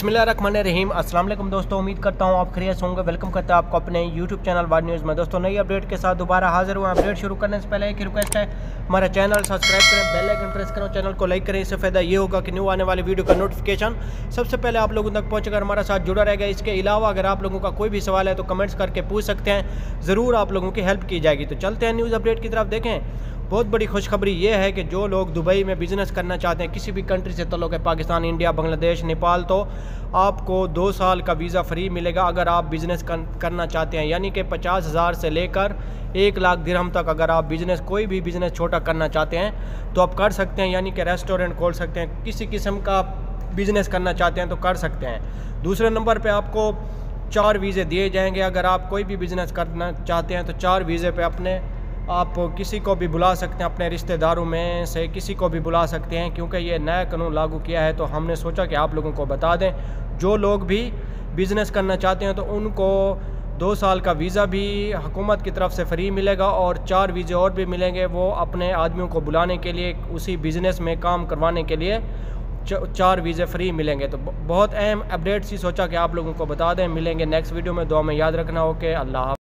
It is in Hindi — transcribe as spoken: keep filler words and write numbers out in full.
बिस्मिल्लाहिर्रहमानिर्रहीम। अस्सलाम वालेकुम दोस्तों, उम्मीद करता हूँ आप खैरियत होंगे। वेलकम करता हूँ आपको अपने यूट्यूब चैनल वार न्यूज़ में। दोस्तों नई अपडेट के साथ दोबारा हाजिर हुआ। अपडेट शुरू करने से पहले एक रिक्वेस्ट है, हमारा चैनल सब्सक्राइब करें, बेल आइकन प्रेस करें, चैनल को लाइक करें। इससे फ़ायदा ये होगा कि न्यू आने वाली वीडियो का नोटिफिकेशन सबसे पहले आप लोगों तक पहुँचेगा, हमारा साथ जुड़ा रहेगा। इसके अलावा अगर आप लोगों का कोई भी सवाल है तो कमेंट्स करके पूछ सकते हैं, ज़रूर आप लोगों की हेल्प की जाएगी। तो चलते हैं न्यूज़ अपडेट की तरफ। देखें, बहुत बड़ी खुशखबरी ये है कि जो लोग दुबई में बिज़नेस करना चाहते हैं, किसी भी कंट्री से तल्लुक़ है, पाकिस्तान, इंडिया, बांग्लादेश, नेपाल, तो आपको दो साल का वीज़ा फ्री मिलेगा अगर आप बिज़नेस करना चाहते हैं। यानी कि पचास हज़ार से लेकर एक लाख दिरहम तक अगर आप बिज़नेस कोई भी बिज़नेस छोटा करना चाहते हैं तो आप कर सकते हैं। यानी कि रेस्टोरेंट खोल सकते हैं, किसी किस्म का बिज़नेस करना चाहते हैं तो कर सकते हैं। दूसरे नंबर पे आपको चार वीज़े दिए जाएंगे। अगर आप कोई भी बिज़नेस करना चाहते हैं तो चार वीज़े पे अपने आप किसी को भी बुला सकते हैं, अपने रिश्तेदारों में से किसी को भी बुला सकते हैं। क्योंकि ये नया कानून लागू किया है तो हमने सोचा कि आप लोगों को बता दें। जो लोग भी बिज़नेस करना चाहते हैं तो उनको दो साल का वीज़ा भी हुकूमत की तरफ से फ्री मिलेगा और चार वीज़े और भी मिलेंगे। वो अपने आदमियों को बुलाने के लिए, उसी बिज़नेस में काम करवाने के लिए चार वीज़े फ्री मिलेंगे। तो बहुत अहम अपडेट्स ही सोचा कि आप लोगों को बता दें। मिलेंगे नेक्स्ट वीडियो में, दुआ में याद रखना। ओके, अल्लाह।